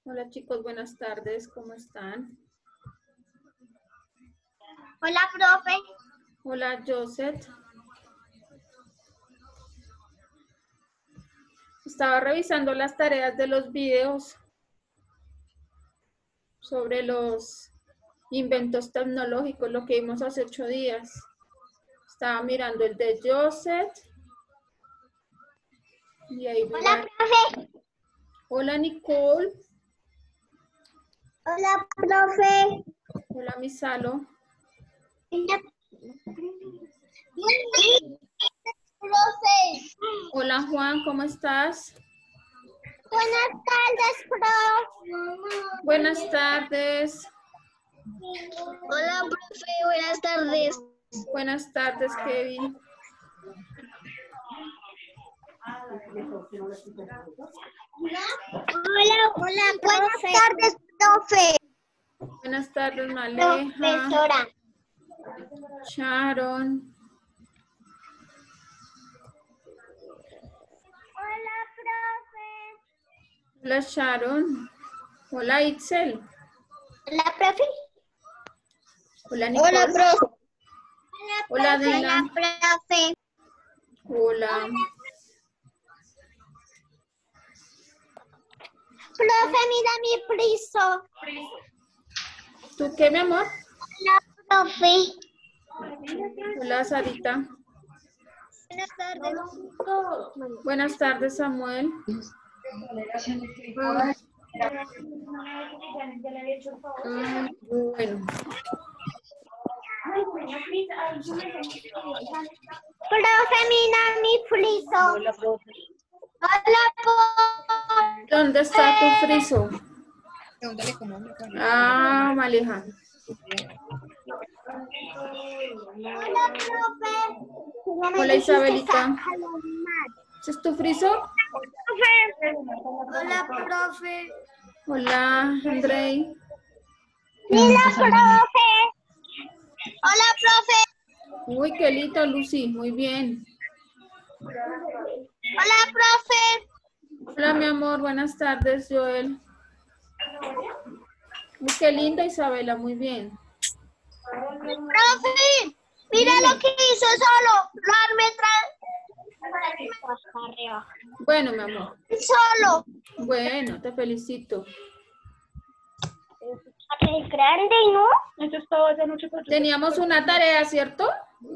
Hola chicos, buenas tardes, ¿cómo están? Hola, profe. Hola Joseph. Estaba revisando las tareas de los videos sobre los inventos tecnológicos, lo que vimos hace 8 días. Estaba mirando el de Joseph. Y ahí Hola, profe. Hola Nicole. Hola, profe. Hola Misalo. Profe. Hola Juan, ¿cómo estás? Buenas tardes, profe. Buenas tardes. Hola, profe. Buenas tardes. Buenas tardes, Kevin. Hola, buenas tardes, profe. Buenas tardes, Maleja. Profesora. Sharon. Hola, profe. Hola Sharon. Hola Itzel. Hola, profe. Hola Nicole. Hola, profe. Hola Dylan. Hola, profe. Hola. Profe, mira mi friso. ¿Tú qué, mi amor? Hola, profe. Hola Sarita. Buenas tardes. Buenas tardes, Samuel. Bueno. Profe, mira mi friso. Hola, profe. Hola, profe. ¿Dónde está tu friso? Ah, Maleja. Hola, profe. Hola Isabelita. ¿Ese es tu friso? Hola, profe. Hola, Andrei. Mira, profe. Hola, profe. Uy, qué lindo, Lucy. Muy bien. Hola, profe. Hola, mi amor. Buenas tardes, Joel. Uy, qué linda, Isabela. Muy bien. Profe, mira Dime. lo que hizo solo. Lo armé Bueno, mi amor. solo. Bueno, te felicito. Es grande, ¿no? Esto estaba de noche. Teníamos una tarea, ¿cierto?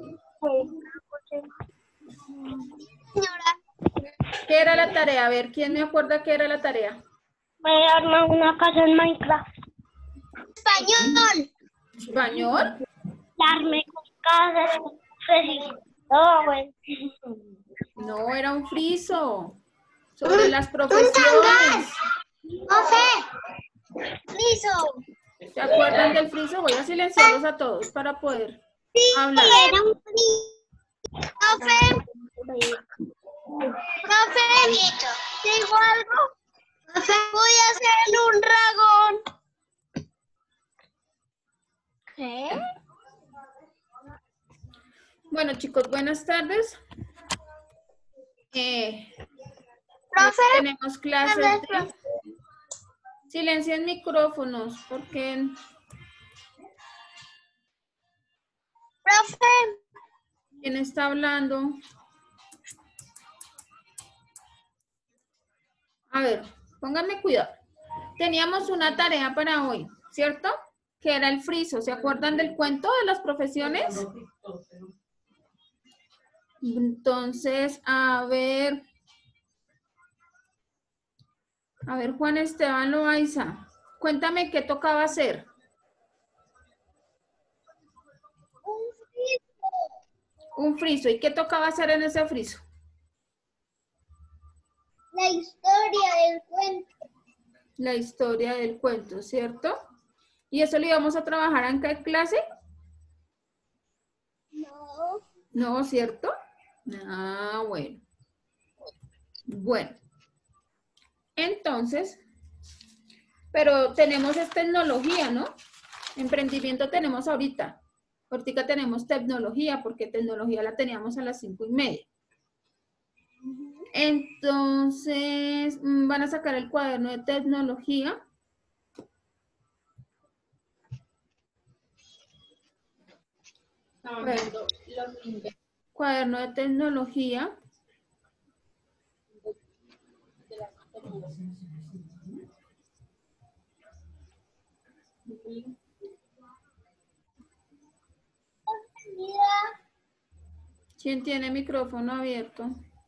Señora, ¿Qué era la tarea? A ver, ¿quién me acuerda qué era la tarea? me arma una casa en Minecraft. Español. ¿Español? La armé con casas. Oh, bueno. No, era un friso. Sobre las profesiones. Profe, friso. ¿Se acuerdan del friso? Voy a silenciarlos a todos para poder hablar. Era un friso. Profe. Profe, ¿te digo algo? Profe, voy a hacer un dragón. ¿Qué? Bueno, chicos, buenas tardes. Profe, Tenemos clases de... Silencien micrófonos, porque... profe. ¿Quién está hablando? A ver, pónganme cuidado. Teníamos una tarea para hoy, ¿cierto? Que era el friso. ¿Se acuerdan del cuento de las profesiones? Entonces, a ver, Juan Esteban Loaiza, cuéntame qué tocaba hacer. Un friso. ¿Y qué tocaba hacer en ese friso? La historia del cuento. La historia del cuento, ¿cierto? ¿Y eso lo íbamos a trabajar en qué clase? No. No, ¿cierto? Ah, bueno. Bueno. Entonces, pero tenemos es tecnología, ¿no? Emprendimiento tenemos ahorita. Ahorita tenemos tecnología, porque tecnología la teníamos a las 5:30. Entonces, van a sacar el cuaderno de tecnología Cuaderno de tecnología. ¿Quién tiene micrófono abierto?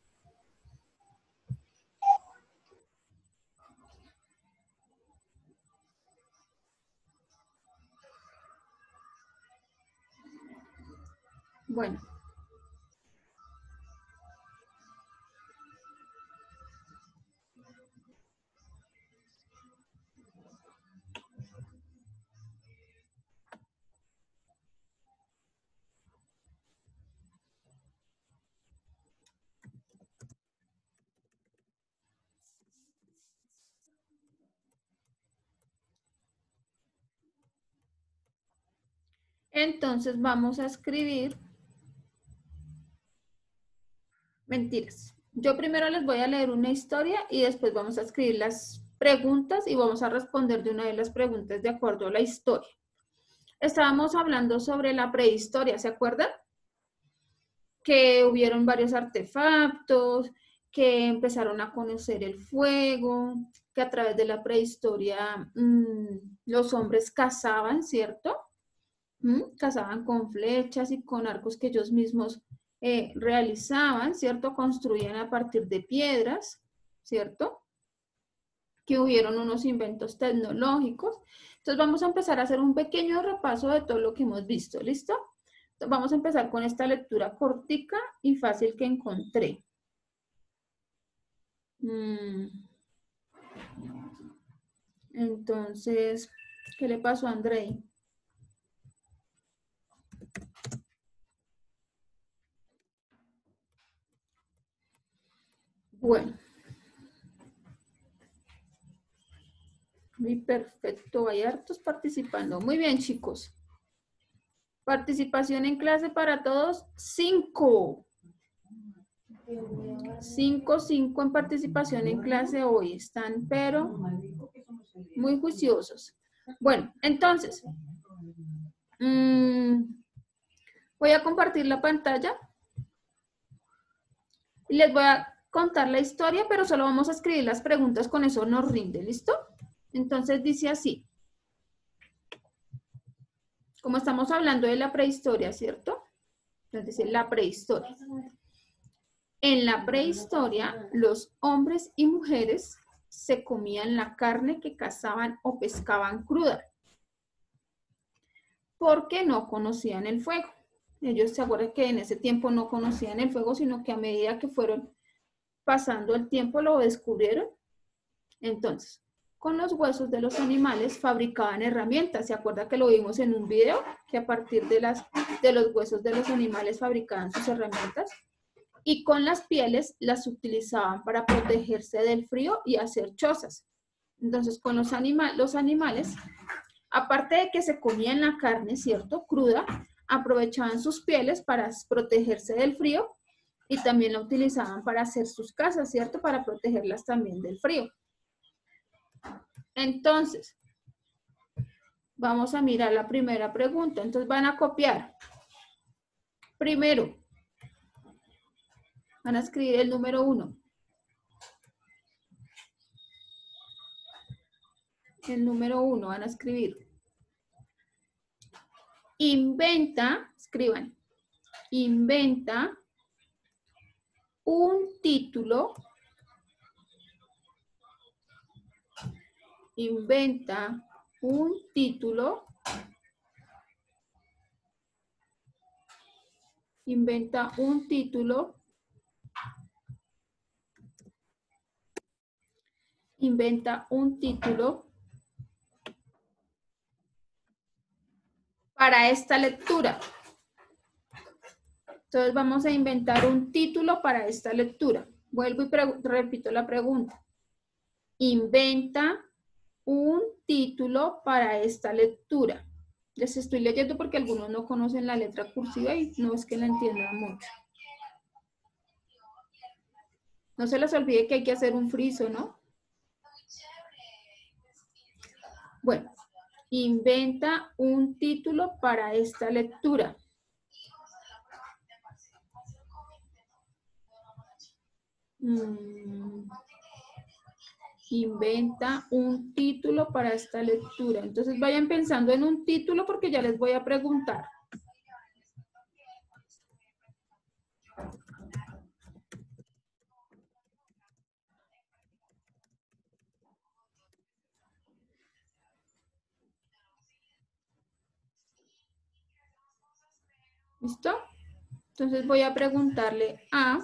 Bueno. Entonces vamos a escribir. Mentiras. Yo primero les voy a leer una historia y después vamos a escribir las preguntas y vamos a responder de una de las preguntas de acuerdo a la historia. Estábamos hablando sobre la prehistoria, ¿se acuerdan? Que hubieron varios artefactos, que empezaron a conocer el fuego, que a través de la prehistoria los hombres cazaban, ¿cierto? Cazaban con flechas y con arcos que ellos mismos realizaban, ¿cierto? Construían a partir de piedras, ¿cierto? Que hubieron unos inventos tecnológicos. Entonces vamos a empezar a hacer un pequeño repaso de todo lo que hemos visto, ¿listo? Entonces, vamos a empezar con esta lectura cortica y fácil que encontré. Entonces, ¿qué le pasó a Andrei? Bueno. Muy perfecto, hay hartos participando. Muy bien, chicos. Participación en clase para todos, 5. 5 en participación en clase hoy. Están, pero muy juiciosos. Bueno, entonces, voy a compartir la pantalla y les voy a contar la historia, pero solo vamos a escribir las preguntas, con eso nos rinde, ¿listo? Entonces dice así. Como estamos hablando de la prehistoria, ¿cierto? Entonces dice la prehistoria. En la prehistoria, los hombres y mujeres se comían la carne que cazaban o pescaban cruda, porque no conocían el fuego. Ellos se acuerdan que en ese tiempo no conocían el fuego, sino que a medida que fueron pasando el tiempo lo descubrieron. Entonces, con los huesos de los animales fabricaban herramientas. ¿Se acuerda que lo vimos en un video? Que a partir de los huesos de los animales fabricaban sus herramientas. Y con las pieles las utilizaban para protegerse del frío y hacer chozas. Entonces, con los animales, aparte de que se comían la carne, ¿cierto? Cruda, aprovechaban sus pieles para protegerse del frío y también la utilizaban para hacer sus casas, ¿cierto? Para protegerlas también del frío. Entonces, vamos a mirar la primera pregunta. Entonces, van a copiar. Primero, van a escribir el número 1. El número 1 van a escribir. Inventa, escriban, inventa un título. Inventa un título. Inventa un título. Inventa un título para esta lectura. Entonces vamos a inventar un título para esta lectura. Vuelvo y repito la pregunta. Inventa un título para esta lectura. Les estoy leyendo porque algunos no conocen la letra cursiva y no es que la entiendan mucho. No se les olvide que hay que hacer un friso, ¿no? Bueno, inventa un título para esta lectura. Inventa un título para esta lectura. Entonces vayan pensando en un título porque ya les voy a preguntar. ¿Listo? Entonces voy a preguntarle a...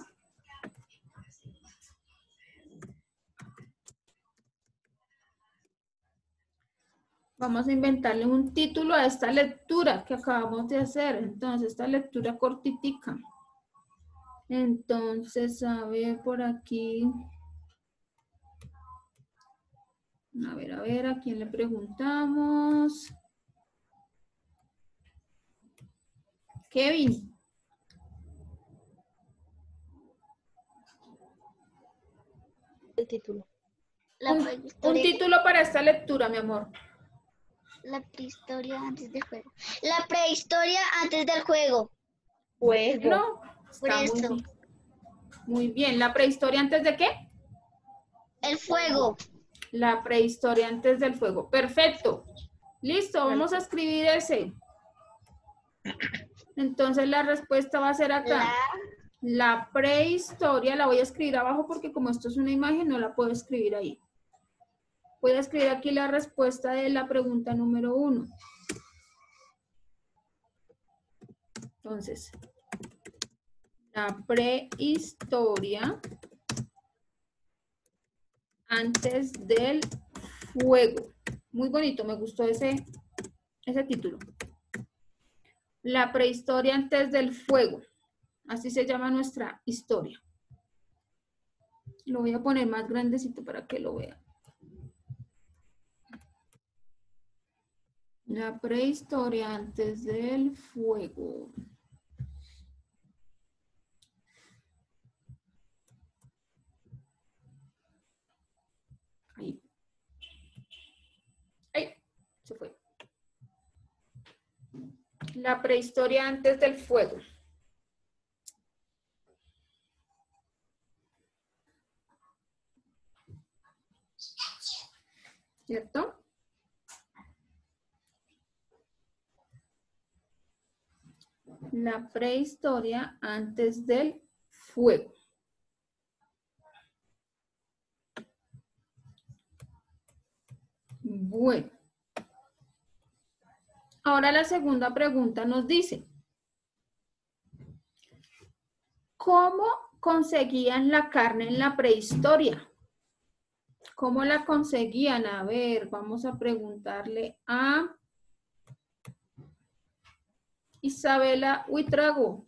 Vamos a inventarle un título a esta lectura que acabamos de hacer. Entonces, esta lectura cortitica. Entonces, a ver por aquí. A ver, ¿a quién le preguntamos? Kevin. El título. Un título para esta lectura, mi amor. La prehistoria antes del juego. La prehistoria antes del juego. Juego. No, Por está eso. muy bien. ¿La prehistoria antes de qué? El fuego. La prehistoria antes del fuego. Perfecto. Listo, vamos a escribir ese. Entonces la respuesta va a ser acá. La prehistoria, la voy a escribir abajo porque como esto es una imagen, no la puedo escribir ahí. Voy a escribir aquí la respuesta de la pregunta número 1. Entonces, la prehistoria antes del fuego. Muy bonito, me gustó ese título. La prehistoria antes del fuego. Así se llama nuestra historia. Lo voy a poner más grandecito para que lo vean. La prehistoria antes del fuego. Ahí. Ahí. Se fue. La prehistoria antes del fuego. ¿Cierto? La prehistoria antes del fuego. Bueno. Ahora la segunda pregunta nos dice, ¿cómo conseguían la carne en la prehistoria? ¿Cómo la conseguían? A ver, vamos a preguntarle a Isabela Huitrago.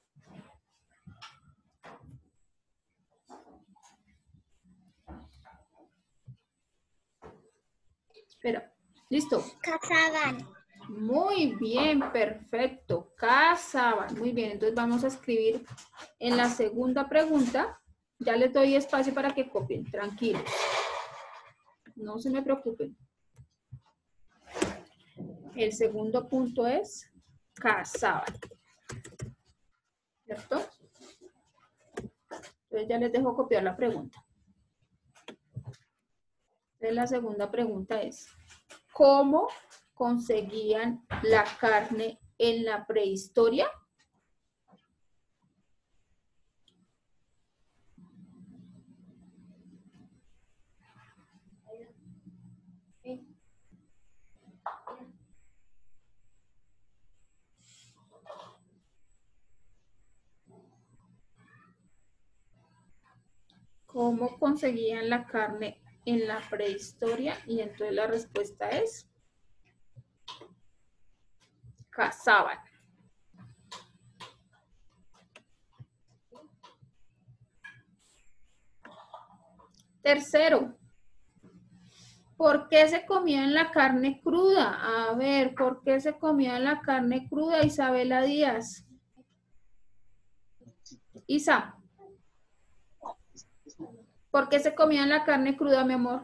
Espera, listo. Cazaban. Muy bien, perfecto. Cazaban. Muy bien, entonces vamos a escribir en la segunda pregunta. Ya les doy espacio para que copien, tranquilos. No se me preocupen. El segundo punto es cazaban. ¿Cierto? Entonces ya les dejo copiar la pregunta. Entonces la segunda pregunta es, ¿cómo conseguían la carne en la prehistoria? ¿Cómo conseguían la carne en la prehistoria? Y entonces la respuesta es cazaban. Tercero, ¿por qué se comían la carne cruda? A ver, ¿por qué se comían la carne cruda, Isabela Díaz? Isa, ¿por qué se comían la carne cruda, mi amor?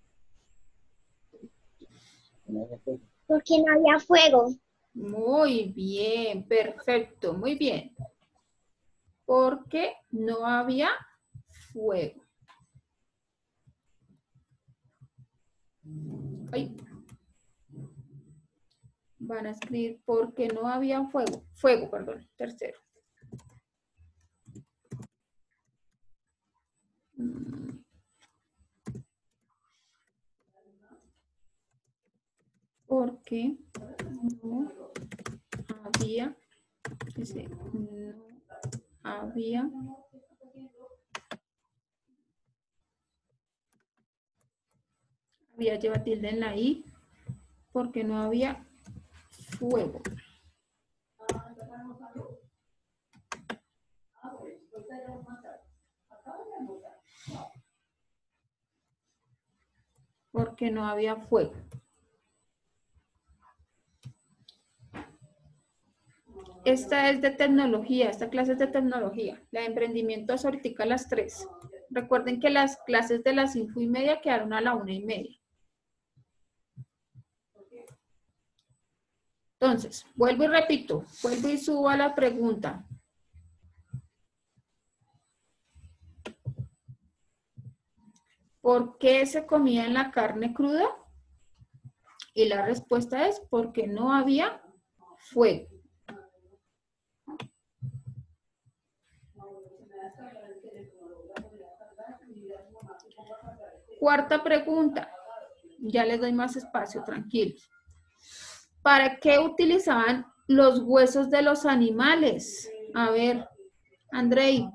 Porque no había fuego. Muy bien, perfecto, muy bien. Porque no había fuego. Ay. Van a escribir porque no había fuego. Fuego, perdón, tercero. Porque no había, dice, no había lleva tilde en la I, porque no había fuego. Porque no había fuego. Esta es de tecnología, esta clase es de tecnología. La de emprendimiento es ahorita a las 3. Recuerden que las clases de las 5:30 quedaron a la 1:30. Entonces, vuelvo y repito, vuelvo y subo a la pregunta. ¿Por qué se comía la carne cruda? Y la respuesta es porque no había fuego. Cuarta pregunta. Ya les doy más espacio, tranquilos. ¿Para qué utilizaban los huesos de los animales? A ver, Andrei.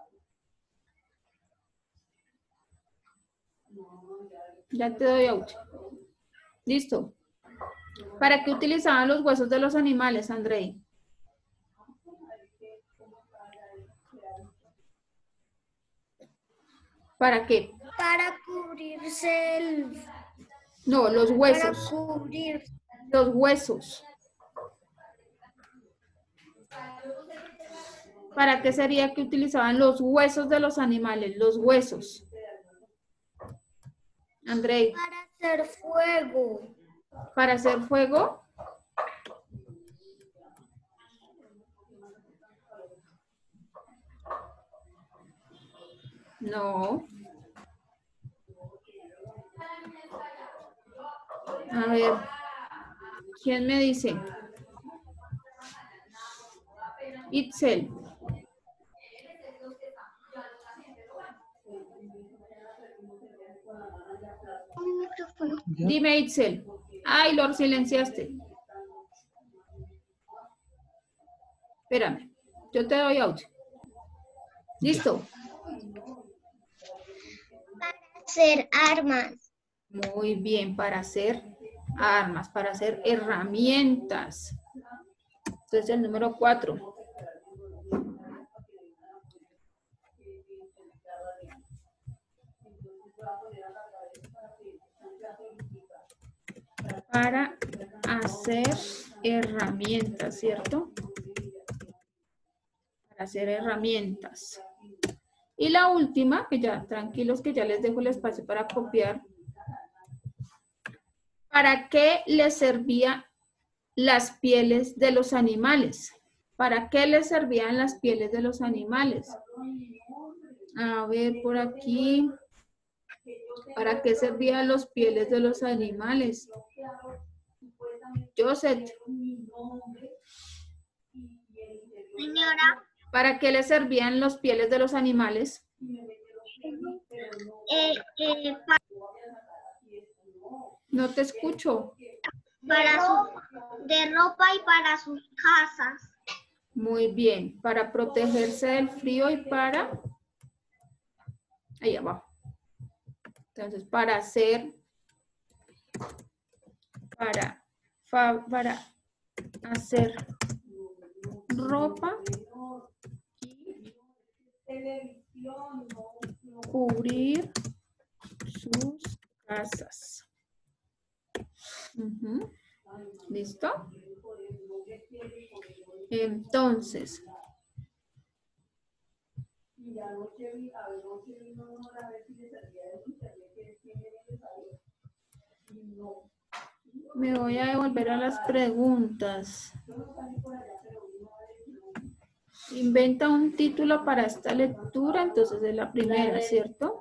Ya te doy auto. Listo. ¿Para qué utilizaban los huesos de los animales, Andrei? ¿Para qué? Para cubrirse el... No, los huesos. Para cubrir. Los huesos. ¿Para qué sería que utilizaban los huesos de los animales? Los huesos. Andrei. Para hacer fuego. ¿Para hacer fuego? No. A ver. ¿Quién me dice? Itzel. Dime, Itzel. Ay, lo silenciaste. Espérame. Yo te doy audio. ¿Listo? Para hacer armas. Muy bien, para hacer armas, para hacer herramientas. Entonces, el número 4. Para hacer herramientas, ¿cierto? Para hacer herramientas. Y la última, que ya, tranquilos que ya les dejo el espacio para copiar. ¿Para qué les servían las pieles de los animales? ¿Para qué les servían las pieles de los animales? A ver, por aquí. ¿Para qué servían las pieles de los animales? Joseph. Señora. ¿Para qué les servían las pieles de los animales? No te escucho. De ropa y para sus casas. Muy bien. Para protegerse del frío y para... Ahí abajo. Entonces, para hacer... Para hacer ropa y cubrir sus casas. ¿Listo? Entonces, me voy a devolver a las preguntas. Inventa un título para esta lectura, entonces es la primera, ¿cierto?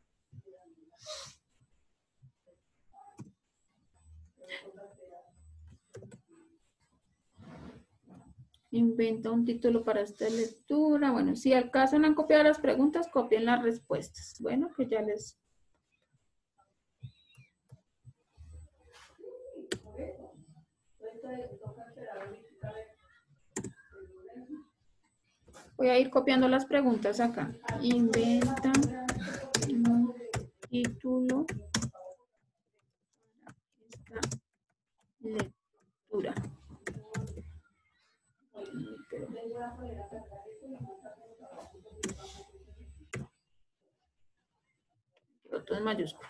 Inventa un título para esta lectura. Bueno, si al caso no han copiado las preguntas, copien las respuestas. Bueno, que ya les... Voy a ir copiando las preguntas acá. Inventa un título para esta lectura. Todo en mayúscula.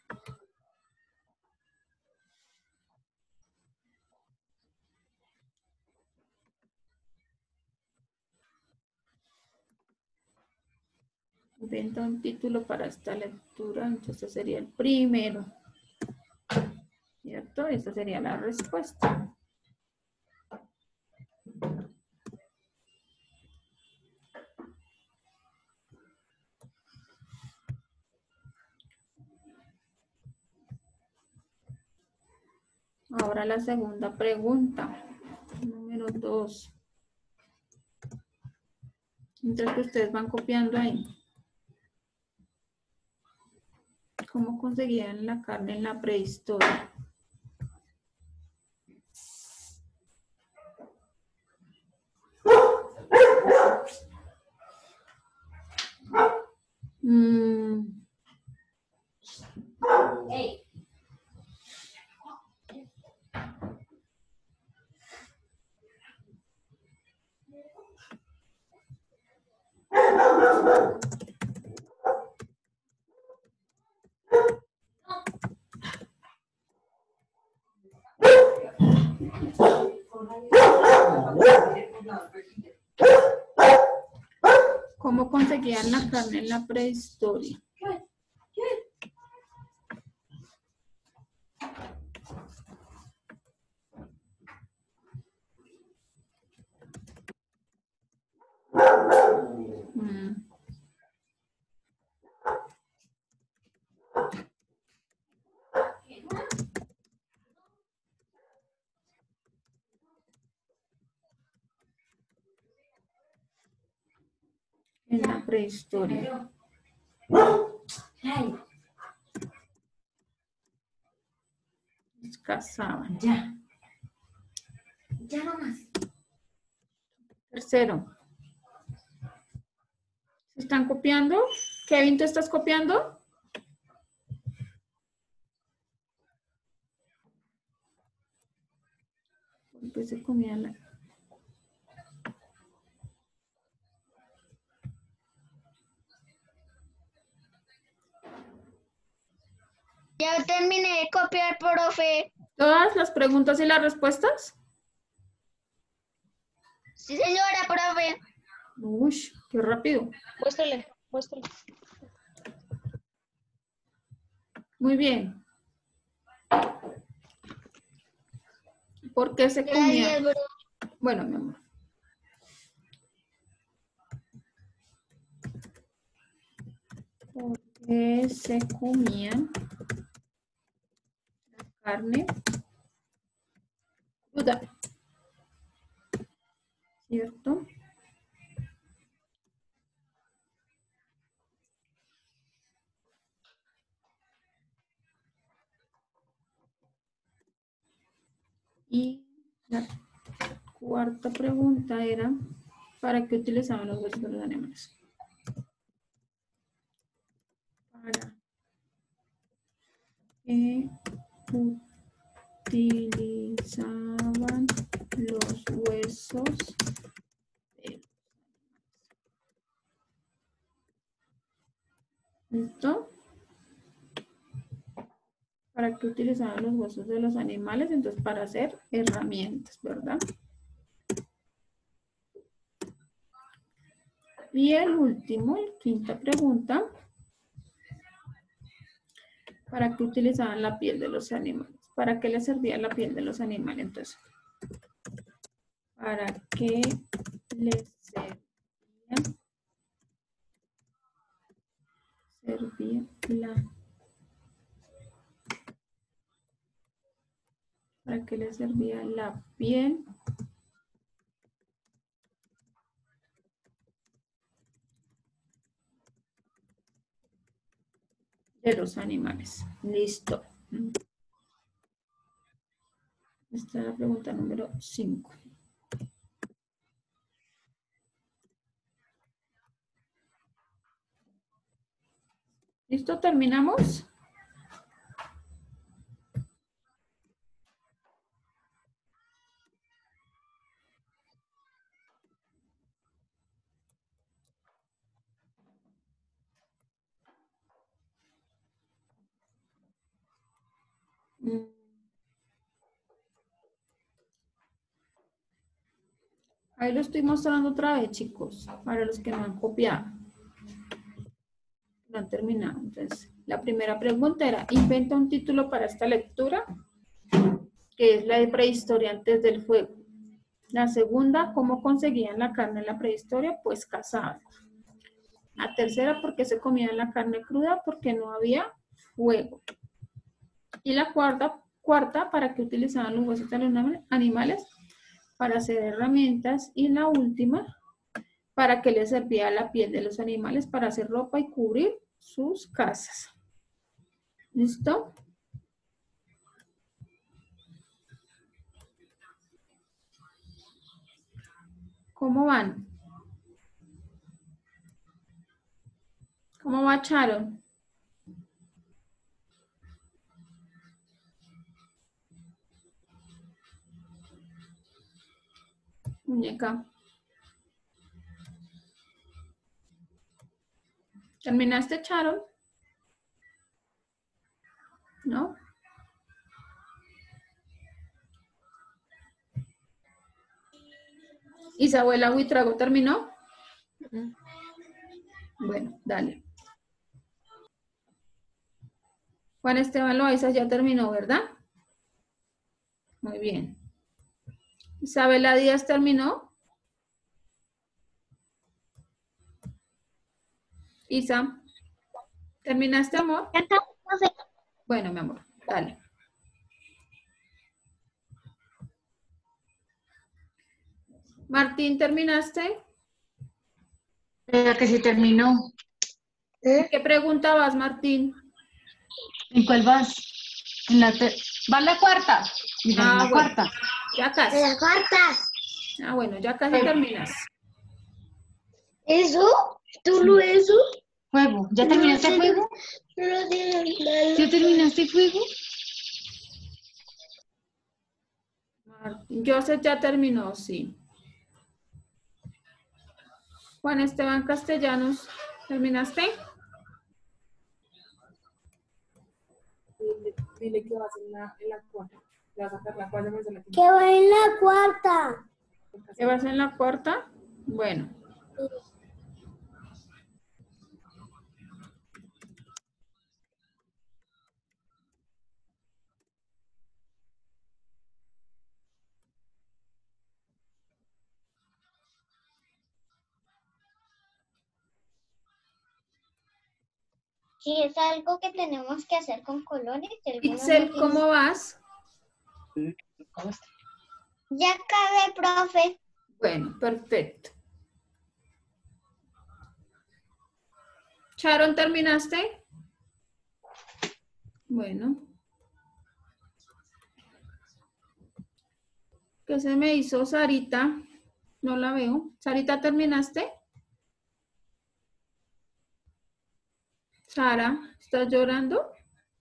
Inventa un título para esta lectura, entonces sería el primero. ¿Cierto? Esa sería la respuesta. Ahora la segunda pregunta, número 2. Mientras que ustedes van copiando ahí. ¿Cómo conseguían la carne en la prehistoria? Hey. ¿Cómo conseguían la carne en la prehistoria? En la prehistoria. Los cazaban. Ya. Ya nomás. Tercero. ¿Se están copiando? Kevin, ¿te estás copiando? Pues se comían la... Ya terminé de copiar, profe. ¿Todas las preguntas y las respuestas? Sí, señora, profe. Uy, qué rápido. Muéstrale, muéstrale. Muy bien. ¿Por qué se comía? Gracias, profe. Bueno, mi amor. ¿Por qué se comía la carne cruda? ¿Cierto? Y la cuarta pregunta era, ¿para qué utilizaban los huesos de los animales? ¿Para qué utilizaban los huesos de los animales? ¿Listo? ¿Para qué utilizaban los huesos de los animales? Entonces, para hacer herramientas, ¿verdad? Y el último, la quinta pregunta. ¿Para qué utilizaban la piel de los animales? ¿Para qué les servía la piel de los animales? Entonces, ¿para qué les servía la. ¿Para qué le servía la piel de los animales? Listo. Esta es la pregunta número 5. ¿Listo? ¿Terminamos? Ahí lo estoy mostrando otra vez, chicos, para los que no han copiado. No han terminado. Entonces, la primera pregunta era, inventa un título para esta lectura, que es la de prehistoria antes del fuego. La segunda, ¿cómo conseguían la carne en la prehistoria? Pues cazaban. La tercera, ¿por qué se comían la carne cruda? Porque no había fuego. Y la cuarta, ¿para qué utilizaban los huesos de los animales? Para hacer herramientas. Y la última, ¿para qué les servía la piel de los animales? Para hacer ropa y cubrir sus casas. ¿Listo? ¿Cómo van? ¿Cómo va Charo? Muñeca. ¿Terminaste, Charo? ¿No? ¿Isabuela Huitrago terminó? Bueno, dale. Juan Esteban Loaiza ya terminó, ¿verdad? Muy bien. ¿Isabela Díaz terminó? Isa, ¿terminaste, amor? Bueno, mi amor, dale. Martín, ¿terminaste? Que sí terminó. ¿Qué pregunta vas, Martín? ¿En cuál vas? Va la cuarta. Mira, en la bueno, cuarta. ya casi. La cuarta. Bueno, ya casi terminas. ¿Eso? ¿Tú lo eso? Juego. ¿Ya terminaste juego? No tienes nada. ¿Ya terminaste juego? Martín, Joseph ya terminó, sí. Juan Esteban Castellanos, ¿terminaste? Dile que vas en la cuarta. Le vas a sacar la cuarta. ¿Qué va en la cuarta? ¿Qué vas en la cuarta? Bueno. Sí, es algo que tenemos que hacer con colores. Ixel, ¿cómo vas? Ya acabé, profe. Bueno, perfecto. Sharon, ¿terminaste? Bueno. ¿Qué se me hizo, Sarita? No la veo. Sarita, ¿terminaste? Sara, ¿estás llorando?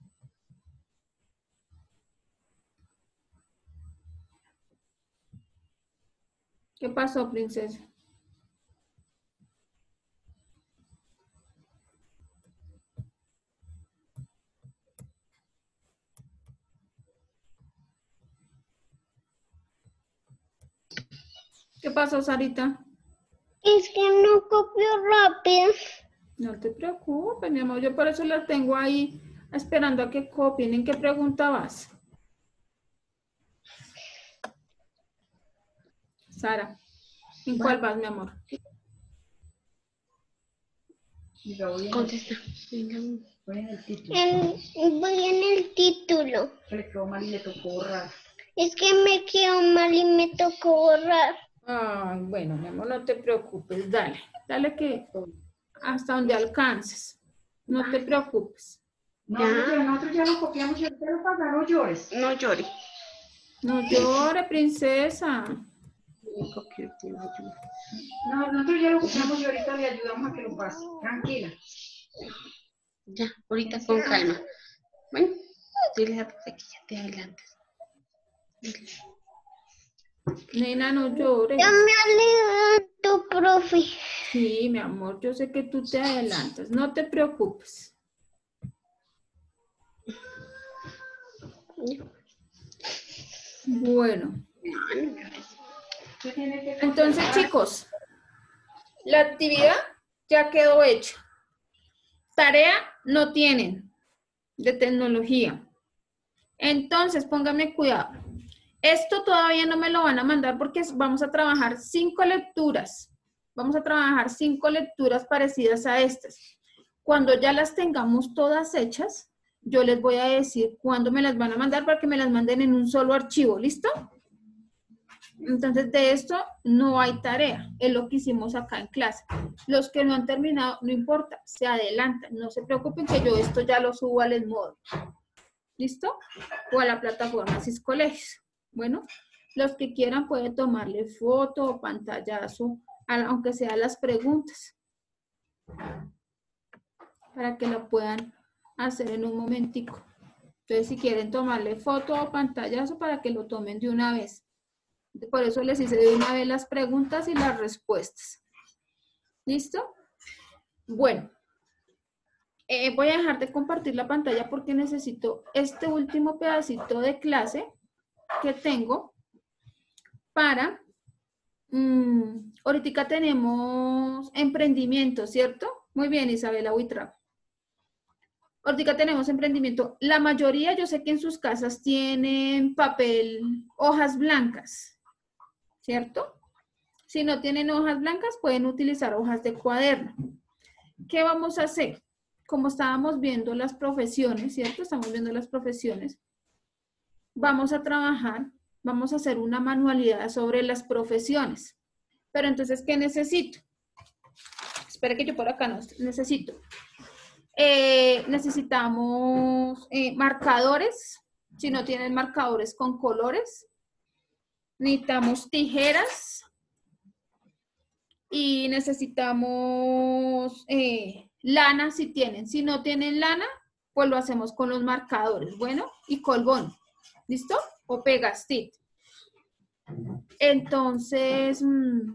¿Qué pasó, princesa? ¿Qué pasó, Sarita? Es que no copio rápido. No te preocupes, mi amor. Yo por eso la tengo ahí esperando a que copien. ¿En qué pregunta vas? Sara. ¿En cuál vas, mi amor? Contesta. Venga. Voy en el título. Voy en el título. Se le quedó mal y le tocó borrar. Es que me quedó mal y me tocó borrar. Ay, bueno, mi amor, no te preocupes, dale. Dale que hasta donde alcances. No te preocupes. No, nosotros ya lo copiamos y ahorita lo pagan, no llores. No llore. No llore, princesa. No, nosotros ya lo copiamos y ahorita le ayudamos a que lo pase. Tranquila. Ya, ahorita con calma. Bueno, dile a profe que ya te adelantas. Dile. Nena, no llores. Ya me adelanto, profe. Sí, mi amor, yo sé que tú te adelantas. No te preocupes. Bueno. Entonces, chicos, la actividad ya quedó hecha. Tarea no tienen de tecnología. Entonces, pónganme cuidado. Esto todavía no me lo van a mandar porque vamos a trabajar 5 lecturas. Vamos a trabajar 5 lecturas parecidas a estas. Cuando ya las tengamos todas hechas, yo les voy a decir cuándo me las van a mandar para que me las manden en un solo archivo. ¿Listo? Entonces, de esto no hay tarea. Es lo que hicimos acá en clase. Los que no han terminado, no importa, se adelantan. No se preocupen que yo esto ya lo subo al Edmodo. ¿Listo? O a la plataforma Siscolegios. Bueno, los que quieran pueden tomarle foto o pantallazo, aunque sea las preguntas, para que la puedan hacer en un momentico. Entonces, si quieren tomarle foto o pantallazo, para que lo tomen de una vez. Por eso les hice de una vez las preguntas y las respuestas. ¿Listo? Bueno, voy a dejar de compartir la pantalla porque necesito este último pedacito de clase que tengo para... ahorita tenemos emprendimiento, ¿cierto? Muy bien, Isabela Huitrago. Ahorita tenemos emprendimiento. La mayoría, yo sé que en sus casas tienen papel, hojas blancas, ¿cierto? Si no tienen hojas blancas, pueden utilizar hojas de cuaderno. ¿Qué vamos a hacer? Como estábamos viendo las profesiones, ¿cierto? Estamos viendo las profesiones. Vamos a trabajar, vamos a hacer una manualidad sobre las profesiones. Pero entonces, ¿qué necesito? Espera que yo por acá no necesito. Necesitamos marcadores. Si no tienen marcadores con colores. Necesitamos tijeras. Y necesitamos lana si tienen. Si no tienen lana, pues lo hacemos con los marcadores. Bueno, y colbón. ¿Listo? O pegastit. Entonces,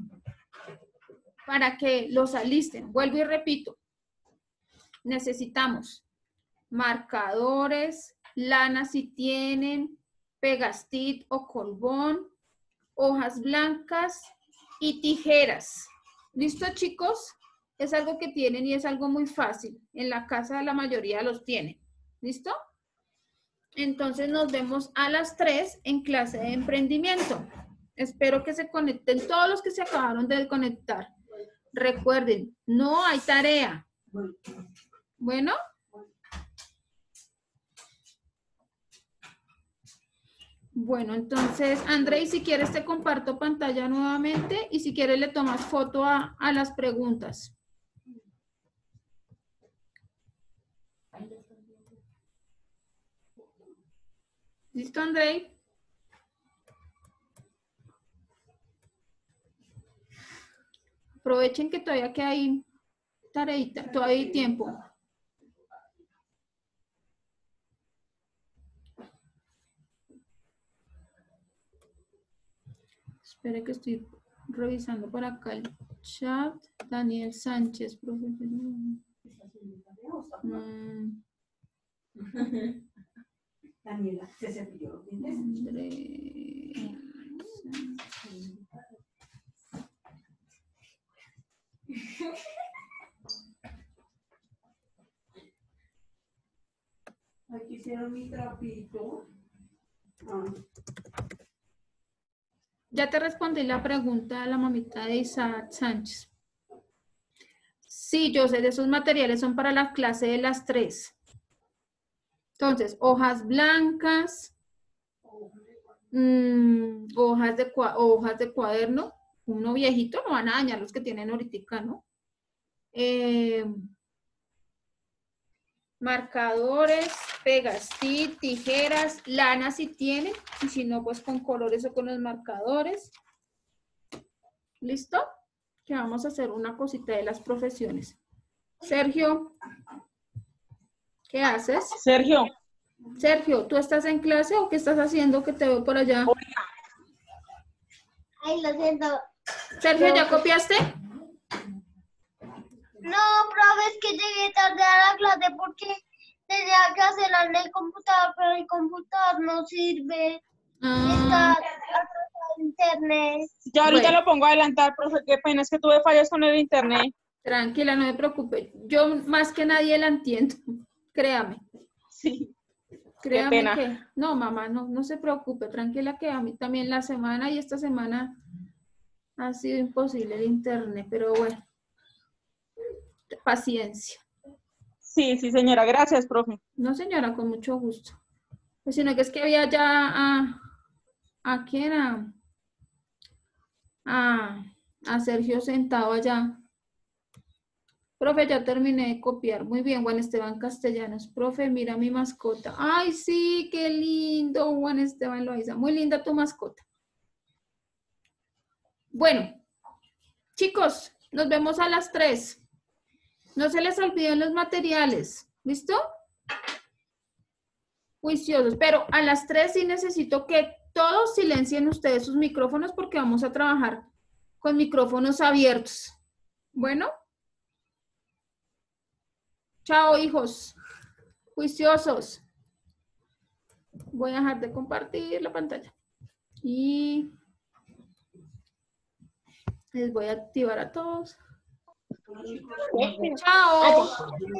para que los alisten, vuelvo y repito, necesitamos marcadores, lana si tienen, pegastit o colbón, hojas blancas y tijeras. ¿Listo, chicos? Es algo que tienen y es algo muy fácil. En la casa la mayoría los tienen. ¿Listo? Entonces nos vemos a las 3 en clase de emprendimiento. Espero que se conecten todos los que se acabaron de conectar. Recuerden, no hay tarea. Bueno. Bueno, entonces, Andrei, si quieres te comparto pantalla nuevamente y si quieres le tomas foto a las preguntas. ¿Listo, Andrei? Aprovechen que todavía que hay tareita, todavía hay tiempo. Espere que estoy revisando por acá el chat. Daniel Sánchez, profesor. Daniela, ¿se cepilló los dientes? Andrés. Aquí hicieron mi trapito. Ah. Ya te respondí la pregunta de la mamita de Isaac Sánchez. Sí, yo sé, de esos materiales son para la clase de las 3. Entonces, hojas blancas, hojas de cuaderno, uno viejito, no van a dañar los que tienen ahorita, ¿no? Marcadores, pegastil, tijeras, lana si tienen, y si no, pues con colores o con los marcadores. ¿Listo? Que vamos a hacer una cosita de las profesiones. Sergio, ¿qué haces? Sergio, ¿tú estás en clase o qué estás haciendo que te veo por allá? Ay, lo siento. Sergio, ¿ya copiaste? No, profe, es que llegué tarde a la clase porque tenía que hacerla en el computador, pero el computador no sirve. Está atrasado el internet. Ya ahorita Bueno. lo pongo a adelantar, profe, qué pena, es que tuve fallas con el internet. Tranquila, no me preocupe. Yo más que nadie la entiendo. Créame. Sí. Créame pena. que... No, mamá, no se preocupe. Tranquila que a mí también la semana y esta semana ha sido imposible el internet, pero bueno. Paciencia. Sí, señora, gracias, profe. No, señora, con mucho gusto. Pues sino que es que había ya ¿a quién era? A Sergio sentado allá. Profe, ya terminé de copiar. Muy bien, Juan Esteban Castellanos. Profe, mira mi mascota. Ay, sí, qué lindo, Juan Esteban Loaiza. Muy linda tu mascota. Bueno, chicos, nos vemos a las 3. No se les olviden los materiales. ¿Listo? Juiciosos. Pero a las 3 sí necesito que todos silencien ustedes sus micrófonos porque vamos a trabajar con micrófonos abiertos. Bueno. Chao, hijos. Juiciosos. Voy a dejar de compartir la pantalla. Y les voy a activar a todos. Chao.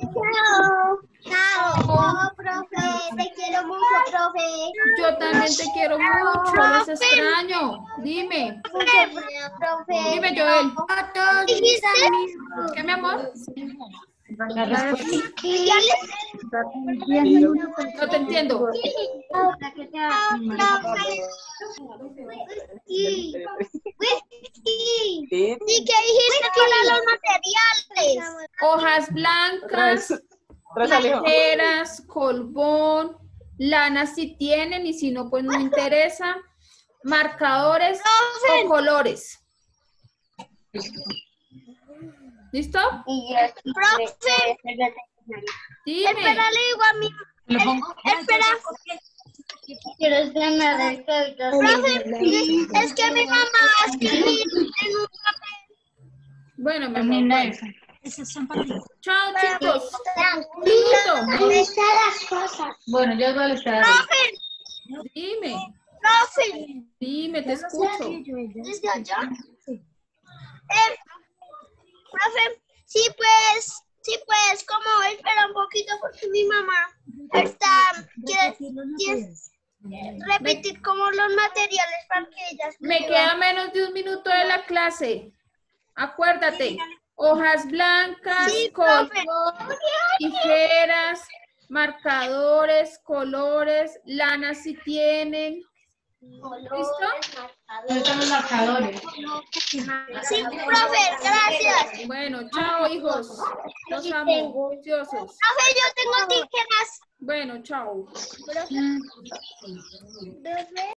Chao, profe. Te quiero mucho, profe. Yo también te quiero mucho. Los extraño. Dime. Profe. Dime, Joel. ¿Dijiste? ¿Qué, mi amor? No te entiendo. Sí, ¿qué dijiste para los materiales? Hojas blancas, tijeras, colbón, lana si tienen y si no, pues no interesa. Marcadores o colores. ¿Listo? Profe, Dime. espera, le digo a mi... Espera. Profe, es que mi mamá va a escribir en un papel. Bueno, mi amor. Bueno. Chao, chicos. Un minuto. ¿Dónde están las cosas? Bueno, yo voy a estar. Profe, Dime. profe. Dime, te escucho. ¿Desde allá? Profe, sí puedes, como espera un poquito porque mi mamá quiere repetir como los materiales para que ellas Me queda menos de un minuto de la clase. Acuérdate. Hojas blancas, Sí, profe. tijeras, marcadores, colores, lana si tienen. ¿Listo? ¿Dónde están los marcadores? Sí, profe, gracias. Bueno, chao, hijos. Los amo, juiciosos. Profe, yo tengo tijeras. Bueno, chao. Profe.